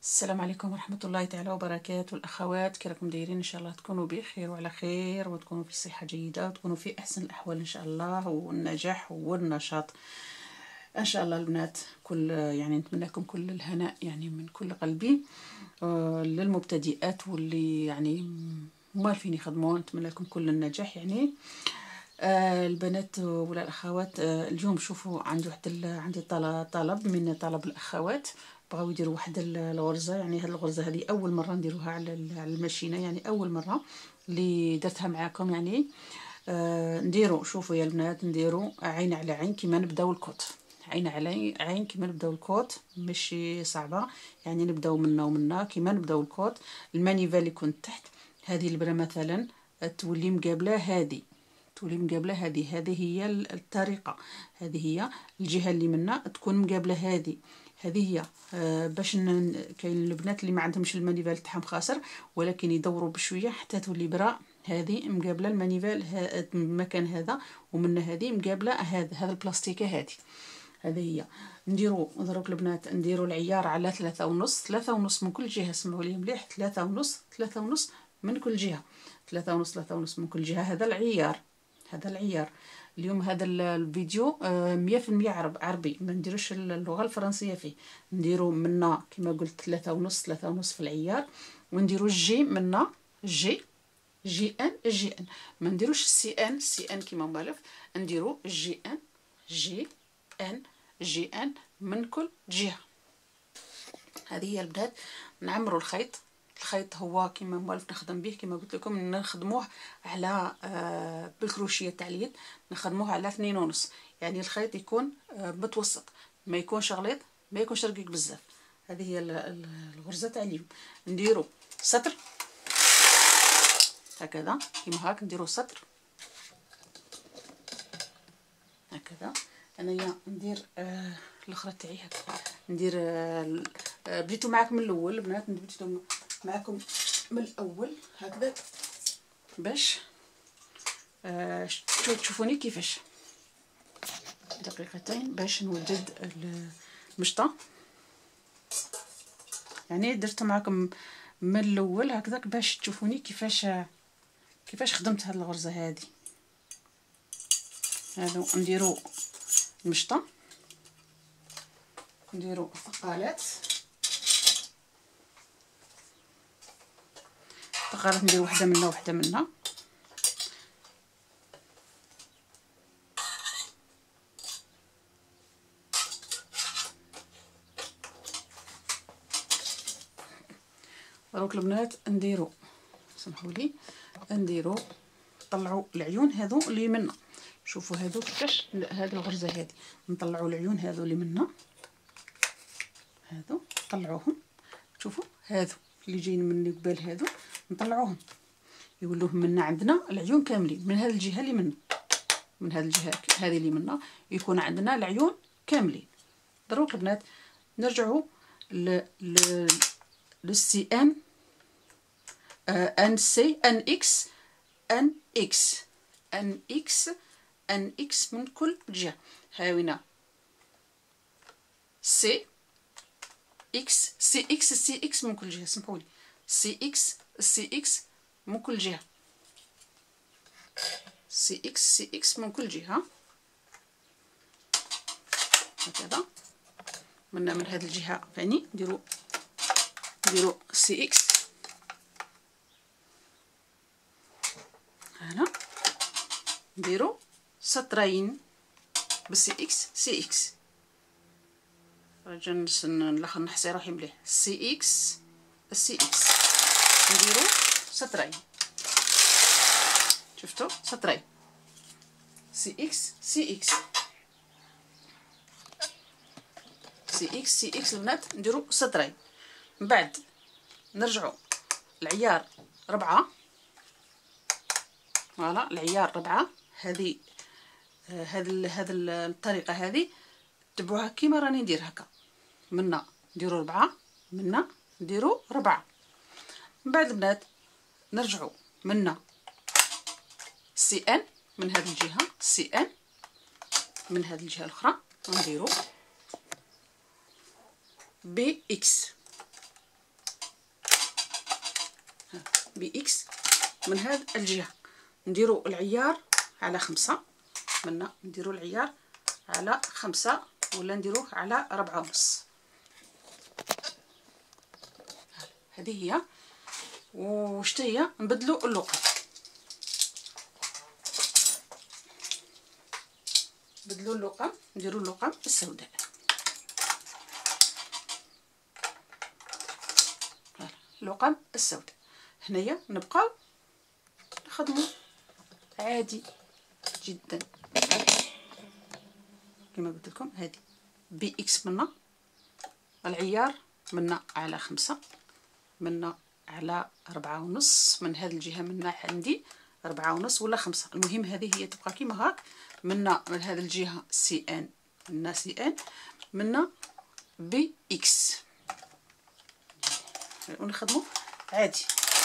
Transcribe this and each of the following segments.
السلام عليكم ورحمة الله تعالى وبركاته. الأخوات كي راكم دايرين؟ إن شاء الله تكونوا بخير وعلى خير وتكونوا في صحة جيدة وتكونوا في أحسن الأحوال إن شاء الله، والنجاح والنشاط إن شاء الله. البنات يعني نتمنى لكم كل الهناء يعني من كل قلبي. للمبتدئات واللي يعني موالفين يخدموا نتمنى لكم كل النجاح يعني. البنات ولا الأخوات، اليوم شوفوا عندي طلب من الأخوات، بغاو يديروا واحد الغرزه. يعني هاد الغرزه هذه اول مره نديروها على الماشينه، يعني اول مره اللي درتها معاكم. يعني نديروا، شوفوا يا البنات، نديروا عين على عين كيما نبداو الكوط، عين على عين كيما نبداو الكوط، ماشي صعبه. يعني نبداو منا ومنا كيما نبداو الكوط. المانيفا اللي كنت تحت هذه البره مثلا تولي مقابله هذه، تولي مقابله هذه هي الطريقه، هذه هي الجهه اللي منا تكون مقابله هذه هي. باش كاين البنات اللي ما عندهمش المانيفال تاعهم خاسر، ولكن يدوروا بشويه حتى تولي برا هذه مقابله المانيفال المكان هذا، ومن هذه مقابله هذا البلاستيكه هذه هي. نديروا دروك البنات، نديروا العيار على 3.5 من كل جهه. سمعوا لي مليح، 3.5 من كل جهه، 3.5 من كل جهه. هذا العيار، هذا العيار. اليوم هذا الفيديو 100% عربي، ما نديروش اللغه الفرنسيه فيه. نديرو منا كما قلت 3.5 في العيار، ونديرو الجي منا جي ان. ما نديروش سي ان كما مالف، نديرو جي ان من كل جهه. هذه هي البنات. نعمروا الخيط هو كما موالف نخدم به، كما قلت لكم نخدموه على بالكروشيه تاع اليد، نخدموه على 2.5. يعني الخيط يكون متوسط، ما يكونش غليظ، ما يكونش رقيق بزاف. هذه هي الغرزه تاع اليوم. نديروا سطر هكذا كيما هاك، نديروا سطر هكذا. انايا ندير الاخرى تاعي هكا، ندير بديتو معاكم من الاول البنات، بديتو معاكم من الاول هكذا باش تشوفوني كيفاش. دقيقتين باش نوجد المشطه. يعني درت معاكم من الاول هكذاك باش تشوفوني كيفاش خدمت هذه الغرزه هذه. هادو نديرو المشطه، نديرو الثقالات، ندير وحده منا وحده منا. دروك البنات نديرو، سمحوا لي، نديرو طلعوا العيون هذو اللي منا. شوفوا هذو كيفاش هذه الغرزه هذه، نطلعوا العيون هذو اللي منا، هذو نطلعوهم. شوفوا هذو اللي جايين من قبال هذو نطلعوهم، يولوه منا عندنا العيون كاملين. من هذه الجهه اللي منا، من هذه الجهه هذه اللي منا يكون عندنا العيون كاملين. دروك البنات نرجعوا للسي ان سي ان اكس من كل جهه. هاوينا سي اكس من كل جهه. سمحوا لي، سي اكس من كل جهه، سي اكس من كل جهه هكذا. من هذه الجهه ثاني نديرو سي اكس هنا، نديرو سطرين بالسي اكس. سي اكس رجع نلخص نحصي روحي مليح. سي اكس نديرو سطرين. شفتوا سطرين سي اكس البنات نديرو سطرين. من بعد نرجعوا العيار 4. فوالا العيار 4. هذه الطريقه هذه تبعوها كيما راني ندير هكا. منا نديرو 4، منا نديرو 4. من بعد البنات نرجعوا منا سي ان من هذه الجهه، سي ان من هذه الجهه الاخرى، ونديرو بي اكس. بإكس من هذه الجهة. نديرو العيار على 5 منا، نديرو العيار على 5 ولا نديروه على 4.5. هذه هي. وشتا هي نبدلو اللقم، بدلو اللقم، نديرو اللقم السوداء. اللقم السوداء. هنايا نبقاو نخدمو عادي جدا كما قلت لكم. هذه بي اكس منا، العيار منا على 5 منا على 4.5، من هذه الجهه منا عندي 4.5 ولا 5، المهم هذه هي تبقى كيما هاك. منا من هذه الجهه سي ان، منا سي ان منا بي اكس، ونخدمو عادي.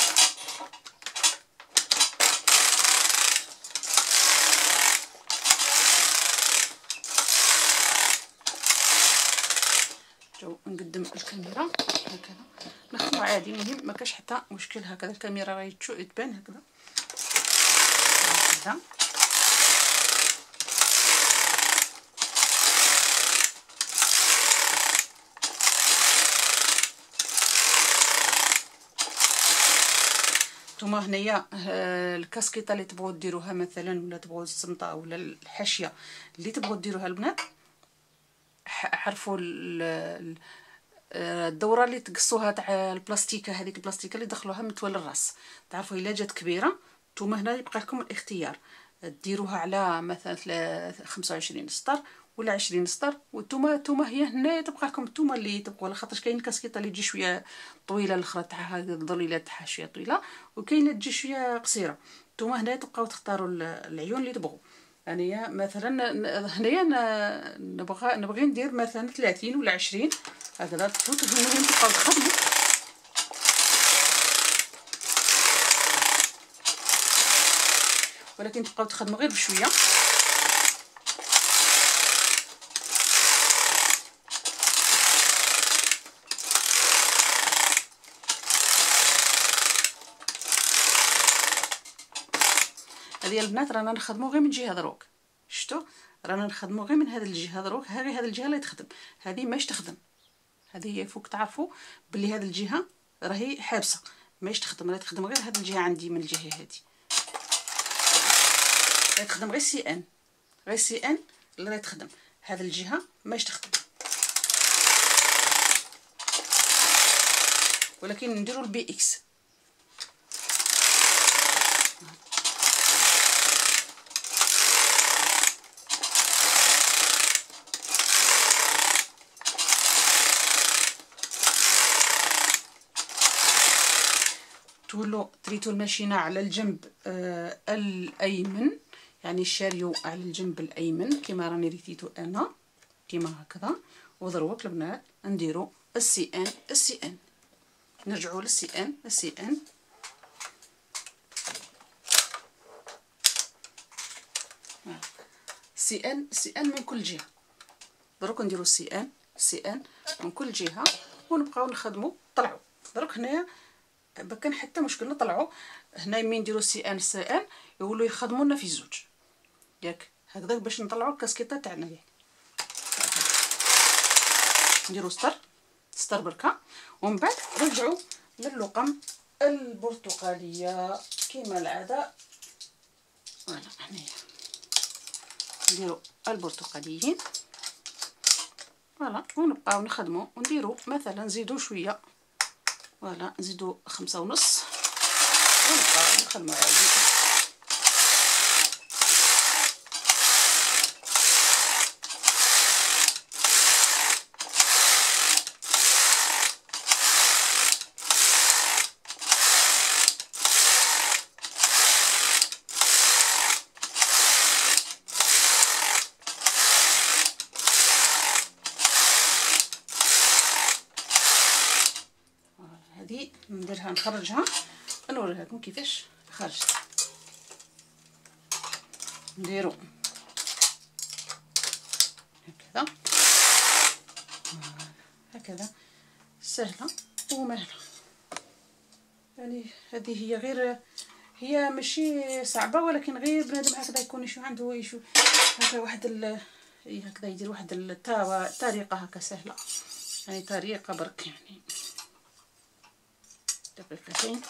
جو نقدم الكاميرا هكذا نخدمو عادي، المهم ما كاش حتى مشكل. هكذا الكاميرا راهي تبان هكذا هكذا. نتوما هنايا الكاسكيطه اللي تبغوا ديروها مثلا، ولا تبغوا السمطه ولا الحاشيه اللي تبغوا ديروها البنات، عرفوا الدوره اللي تقصوها تاع البلاستيكه، هذيك البلاستيكه اللي دخلوها متول الراس، تعرفوا الا جات كبيره. نتوما هنا يبقى لكم الاختيار، ديروها على مثلا 25 سطر ولا 20 سطر، وانتوما هي هنا تبقى لكم نتوما اللي تبقوا، خاطرش كاين الكاسكيطه اللي تجي شويه طويله، الاخرى تاعها الضليله تاعها شويه طويله، وكاينه تجي شويه قصيره. نتوما هنا تبقاو تختاروا العيون اللي تبغوا. انايا مثلا هنايا نبغي ندير مثلا 30 ولا 20 هكذا. المهم تبقاو تخدموا ولكن تبقاو تخدموا غير بشويه. هذه البنات رانا نخدموا غير من جهه دروك، شفتوا رانا نخدموا غير من هذه الجهه دروك. هذه الجهه اللي تخدم، هذه ماش تخدم. هذه فوق تعرفوا باللي هذه الجهه راهي حابسه ماش تخدم، راهي تخدم غير هذه الجهه. عندي من الجهه هذه راهي تخدم غير سي ان، غير سي ان اللي راهي تخدم. هذه الجهه ماش تخدم، ولكن نديروا البي اكس. تريتو الماشينه على الجنب الايمن، يعني الشاريو على الجنب الايمن كما راني ريتيتو انا كما هكذا. ودروك البنات نديرو السي ان، السي ان نرجعوا للسي ان، السي ان سي ان، سي ان من كل جهه. دروك نديرو السي ان، السي ان من كل جهه، ونبقاو نخدموا. طلعوا دروك هنايا كان حتى مشكل نطلعوا هنا مين نديرو سي ان، سي ان يولوا يخدموا لنا في زوج ياك هكذا باش نطلعوا الكاسكيطه تاعنا. يعني نديرو سطر بركه، ومن بعد نرجعوا للقم البرتقاليه كما العاده. فوالا هنايا نديرو البرتقاليين فوالا، ونبقاو نخدموا ونديرو مثلا نزيدو شويه. فوالا نزيدو 5.5 ونبقاو نخدمو عادي. هذه نديرها نخرجها نوريها لكم كيفاش خرجت. نديرو هكذا هكذا، سهله ومهله. يعني هذه هي غير، هي ماشي صعبه، ولكن غير بنادم هكذا يكون يشوف عنده يشوف هكا واحد هكذا يدير واحد الطريقه هكا سهله، يعني طريقه برك، يعني دقيقتين.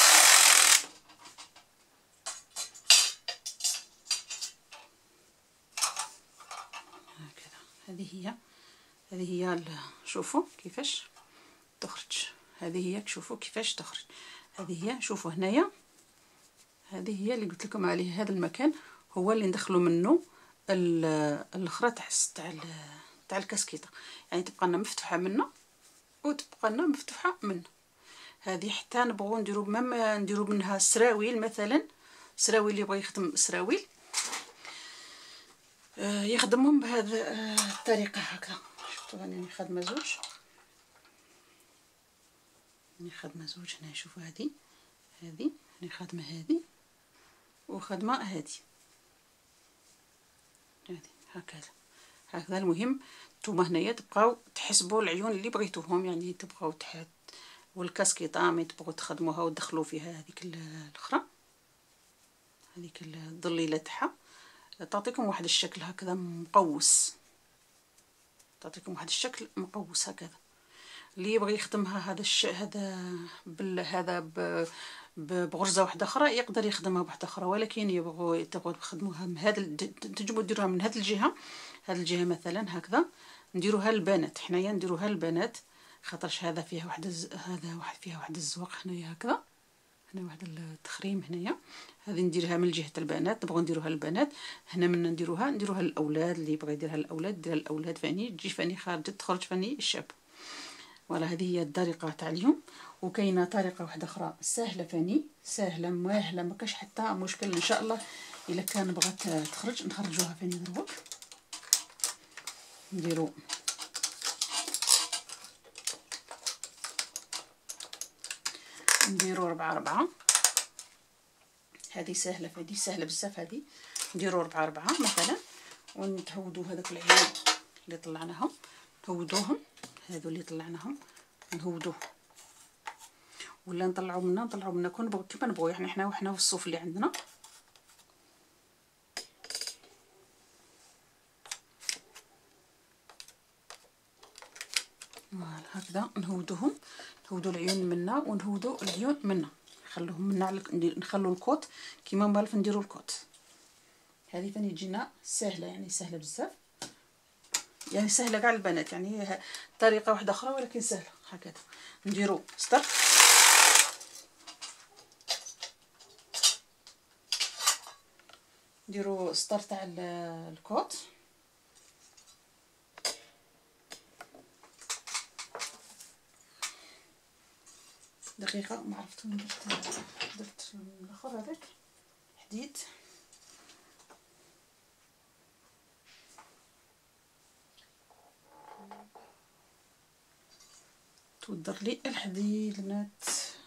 هكذا هذه هي شوفوا كيفاش تخرج، هذه هي شوفوا كيفاش تخرج، هذه هي شوفوا هنايا، هذه هي اللي قلت لكم عليه. هذا المكان هو اللي ندخلوا منه الاخرى تاع الكاسكيطه، يعني تبقى لنا مفتوحه منا وتبقى لنا مفتوحه منا. هذه حتى نبغوا نديروا نديروا منها سراويل، مثلا سراويل اللي يبغى يخدم سراويل يخدمهم بهذه الطريقه هكذا. شفتوا راني خادمه زوج، راني خادمه زوج هنا. شوفوا هذه راني خادمه هذه وخدمه هذه هكذا. المهم نتوما هنايا تبقاو تحسبوا العيون اللي بغيتوهم، يعني تبقاو تحت والكاسكيطه مي تبغوا تخدموها وتدخلوا فيها هذيك الاخرى، هذيك الضليله تاعها، تعطيكم واحد الشكل هكذا مقوس، تعطيكم واحد الشكل مقوس هكذا. اللي يبغي يخدمها هذا بغرزه واحده اخرى يقدر يخدمها بواحده اخرى، ولكن تبغوا تخدموها من هذا تنجموا ديروها من هذه الجهه، هذه الجهه مثلا هكذا نديروها للبنات، حنايا نديروها للبنات خاطرش هذا فيها واحد الزواق هنايا هكذا، هنا واحد التخريم هنايا. هذه نديرها من جهه البنات، نبغوا نديروها للبنات. هنا من نديروها للاولاد، اللي يبغي يديرها للاولاد ديرها للاولاد، فاني تجي فاني تخرج فاني الشاب. ولا هذه هي الطريقه تاع اليوم. وكاينه طريقه واحده اخرى سهله فاني، سهله ماهله، ما كاش حتى مشكل ان شاء الله. الا كان بغات تخرج نخرجوها فاني دروك. نديرو 4 هذه سهله، فهذه سهله بزاف. هذه نديرو 4 مثلا، ونتهودوا هذاك العيون اللي طلعناهم، نهودوهم، هذو اللي طلعناهم نهودوه، ولا نطلعوا منا كيما نبغوا، يعني حنا والصوف اللي عندنا. فوالا هكذا نهودوهم، نهودوا العيون منا ونهودوا العيون منا، نخلوهم منا نخلو الكوت كيما مالف نديروا الكوت. هذه ثاني تجينا سهله، يعني سهله بزاف، يعني سهله كاع البنات، يعني طريقه واحده اخرى ولكن سهله هكذا. نديروا سطر، نديروا سطر تاع الكوت، دقيقه ما عرفت وين درت الاخر هذاك حديد. تودر لي الحديد البنات.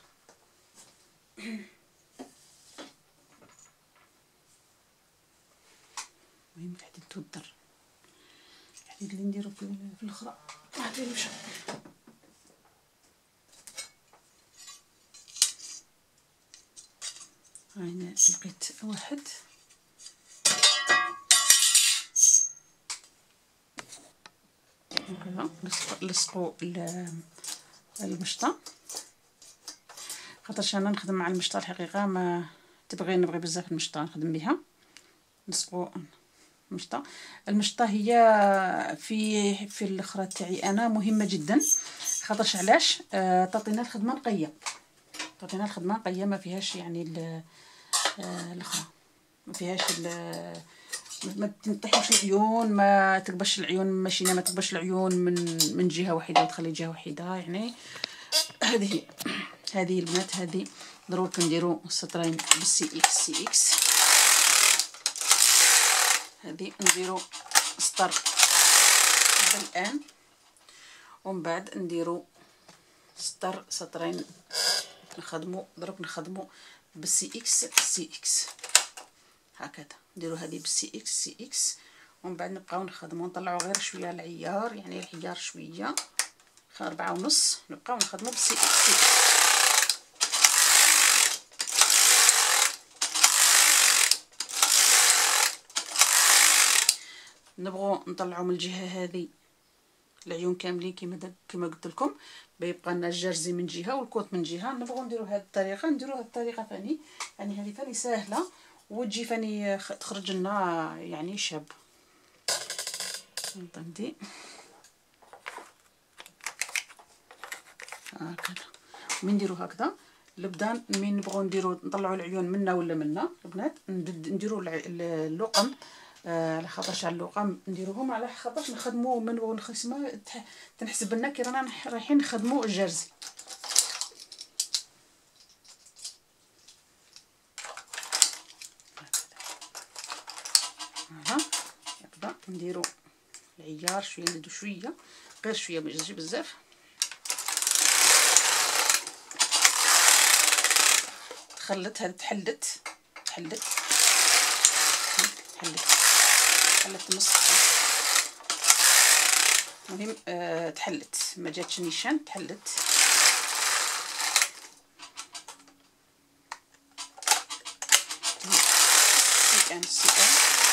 المهم الحديد تودر، الحديد اللي نديرو في الاخرى هذا مشى. هنا لقيت واحد، هكذا لصقوا المشطه، خاطرش انا نخدم مع المشطه الحقيقه، ما نبغي بزاف المشطه نخدم بها. نصقوا المشطه هي في الاخرى تاعي انا مهمه جدا، خاطرش علاش تعطينا الخدمه نقيه، ما فيهاش يعني الاخرى، ما فيهاش ما تنطيحوش العيون، ما تكبش العيون، ما تكبش العيون من جهه واحده وتخلي جهه واحده، يعني هذه البنات. هذه ضروري نديروا سطرين بالسي اكس، هذه نديروا سطر الان، ومن بعد نديروا سطرين نخدموا بالسي اكس هكذا. نديروا هذه بالسي اكس ومن بعد نبقاو نطلعوا غير شويه العيار، يعني العيار شويه 4.5، نبقاو نخدموا بالسي اكس. نبغوا نطلعوا من الجهه هذه العيون كاملين كما قلت لكم، بيبقى لنا الجرزي من جهه والكوط من جهه. نبغوا نديروا هذه الطريقه، نديروا هذه الطريقه ثاني، يعني هذه ثاني سهله وتجي ثاني تخرج لنا يعني شاب. نطندي هكذا، من نديروا هكذا البدان، من نبغوا نديروا نطلعوا العيون منا ولا منا البنات، نديروا اللقم على خاطرش على اللقم نديروهم على خاطرش نخدموا من نبغوا نخدموا تنحسب لنا كي رانا رايحين نخدموا الجرزي. ها هكذا نديروا العيار شويه، نزيدوا شويه غير شويه ماشي بزاف. خلت هذه تحلت نص، المهم تحلت ما جاتش نيشان، تحلت. سيئان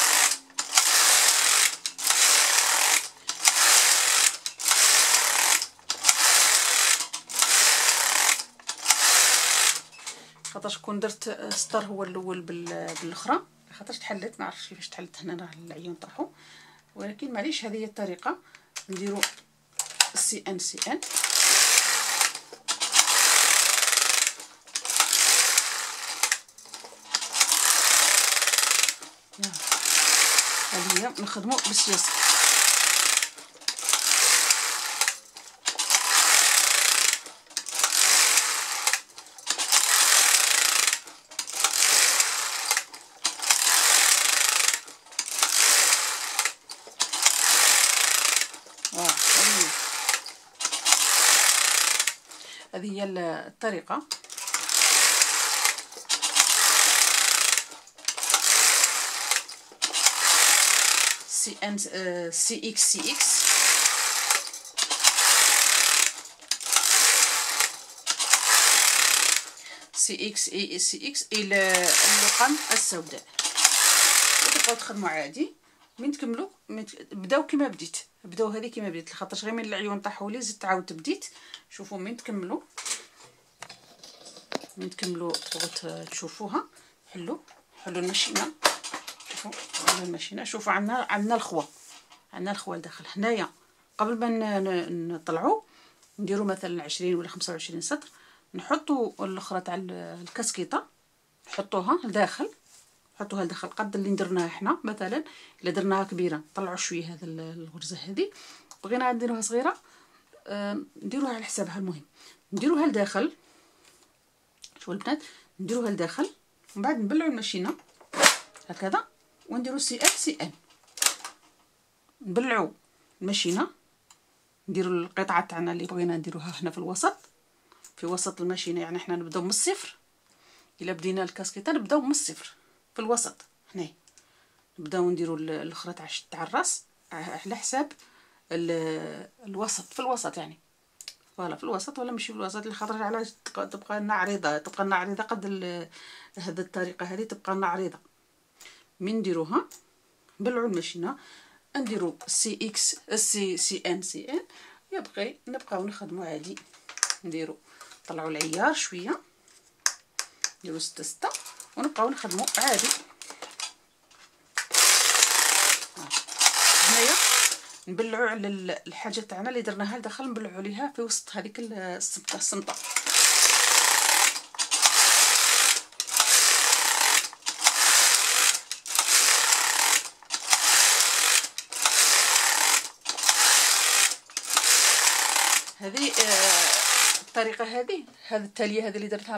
خاطرش كون درت سطر هو الاول بالاخرى، خاطرش تحلت ما عرفتش كيفاش تحلت هنا، راه العيون طاحوا، ولكن معليش هذه هي الطريقه. نديروا سي ان هذه هي نخدموا بالسياسه. هذه هي الطريقه. سي اكس الى اللقم السوداء، وتبقاو تخدموا عادي. من تكملوا بداو كما بديت، بداو هذه كما بديت، لخاطرش غير من العيون طاحوا لي زدت عاودت بديت. شوفوا من تكملوا تبغوا تشوفوها، حلوا الماشينه، شوفوا الماشينه، شوفوا عندنا الخوه لداخل هنايا. قبل ما نطلعوا نديروا مثلا 20 ولا 25 سطر، نحطوا الاخرى تاع الكاسكيطه نحطوها لداخل، قد اللي درناها احنا. مثلا الا درناها كبيره نطلعوا شويه هذا الغرزه هذه، بغينا نديروها صغيره نديروها على حسابها. المهم نديروها لداخل، شوفوا البنات، نديروها لداخل ومن بعد نبلعوا الماشينه هكذا ونديروا سي ان نبلعوا الماشينه، نديروا القطعه تاعنا اللي بغينا نديروها هنا في وسط الماشينه. يعني احنا نبداو من الصفر، الا بدينا الكاسكيطه نبداو من الصفر في الوسط هنا، نبداو نديروا الاخرى تاع الراس على حساب الوسط، في الوسط يعني فوالا في الوسط، ولا ماشي في الوسط لخاطر علاش تبقى لنا عريضه، قد هذه الطريقه هذه تبقى لنا عريضه. من نديروها نبلعوا الماشينه، نديروا سي ان يبقى نبقاو نخدموا عادي. نطلعوا العيار شويه، نديروا 6 ونبقاو نخدموا عادي. هنايا نبلعوا على الحاجه تاعنا اللي درناها لداخل، نبلعوا عليها في وسط هذيك السمطه. هذه الطريقه، هذه التاليه هذه اللي درتها